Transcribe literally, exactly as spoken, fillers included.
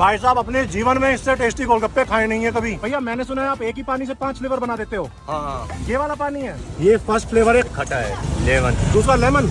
भाई साहब अपने जीवन में इससे टेस्टी गोलगप्पे खाए नहीं है कभी। भैया मैंने सुना है आप एक ही पानी से पांच फ्लेवर बना देते हो। हाँ, ये वाला पानी है, ये फर्स्ट फ्लेवर है खट्टा है लेमन, दूसरा लेमन,